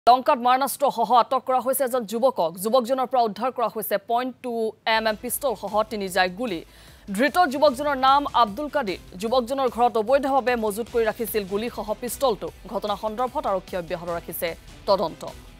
লংকাত মাৰণাস্ত্ৰ সহ আটক কৰা হৈছে এজন যুৱকক যুৱকজনৰ পৰা উদ্ধাৰ কৰা হৈছে .2 mm পিস্তল সহ 3 জাই গুলি ধৃত যুৱকজনৰ নাম আব্দুল কাদিৰ যুৱকজনৰ ঘৰত অবৈধভাৱে মজুত কৰি ৰাখিছিল গুলি সহ পিস্তলটো ঘটনা সন্দৰ্ভত আৰক্ষী অব্যাহত ৰাখিছে তদন্ত